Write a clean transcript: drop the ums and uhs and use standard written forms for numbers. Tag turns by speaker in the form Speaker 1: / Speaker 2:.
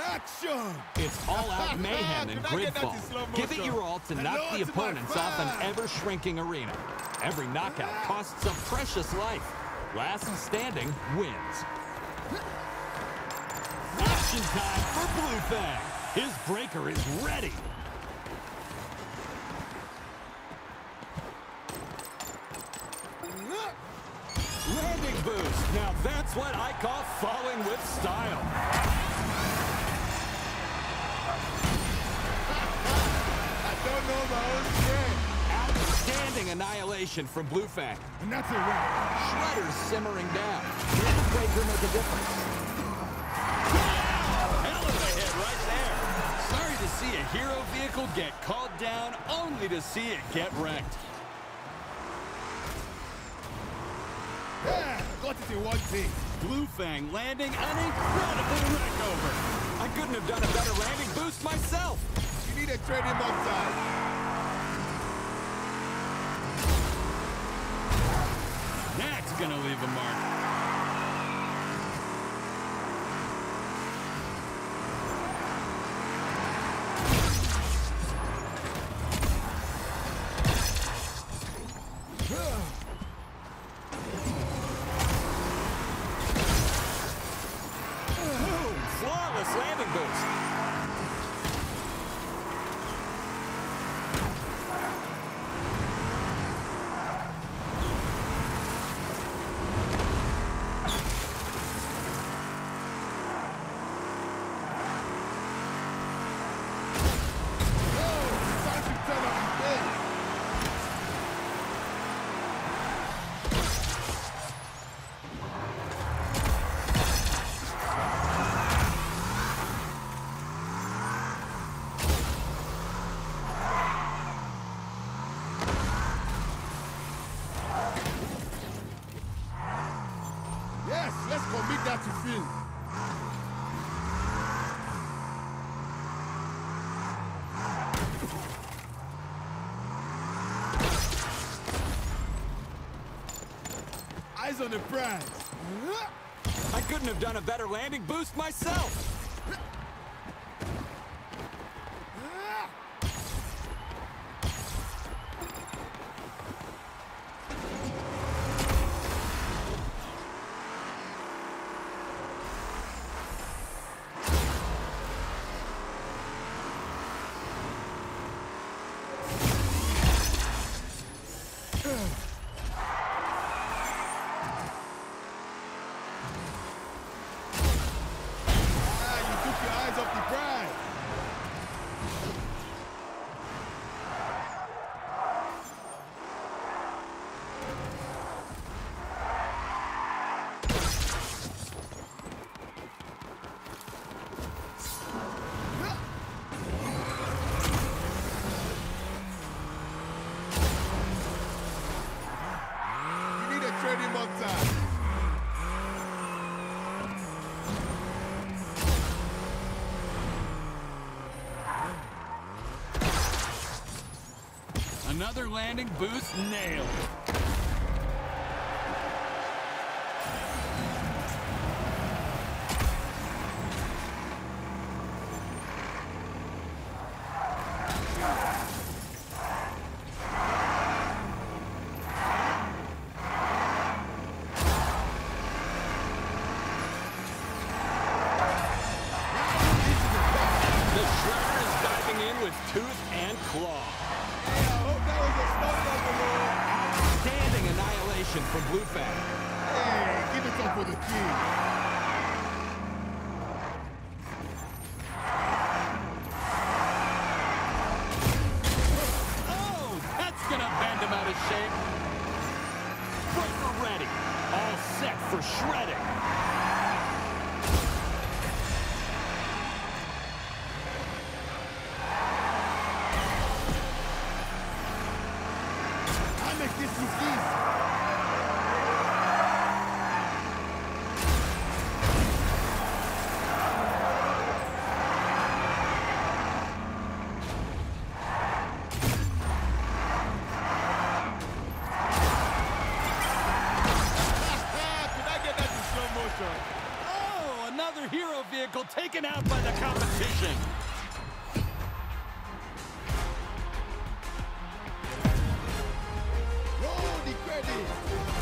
Speaker 1: Action!
Speaker 2: It's all-out mayhem in Gridfall. Give it your all to knock the opponents off an ever-shrinking arena. Every knockout costs a precious life. Last standing wins. Action time for Blue Fang. His breaker is ready. Landing boost. Now that's what I call falling with style.
Speaker 1: I don't know my own strength.
Speaker 2: Outstanding annihilation from Blue Fang.
Speaker 1: And that's a wrap.
Speaker 2: Shredder's simmering down. Can the breaker make a difference? Hell of a hit right there. Sorry to see a hero vehicle get called down, only to see it get wrecked.
Speaker 1: Yeah, got it in one thing.
Speaker 2: Blue Fang landing an incredible wreck over. I couldn't have done a better landing boost myself.
Speaker 1: You need a training montage.
Speaker 2: That's gonna leave a mark. Flawless landing boost.
Speaker 1: Yes, let's commit that to film. Eyes on the prize.
Speaker 2: I couldn't have done a better landing boost myself.
Speaker 1: Training montage.
Speaker 2: Another landing boost nailed. With tooth and claw.
Speaker 1: Hey, I hope that was a stop,
Speaker 2: Outstanding annihilation from Blue Fang.
Speaker 1: Hey, give it up for the king.
Speaker 2: Oh, that's gonna bend him out of shape. Breaker ready. All set for shredding.
Speaker 1: Make this look easy.
Speaker 2: auto vehicle taken out by the competition.
Speaker 1: Roll the credits.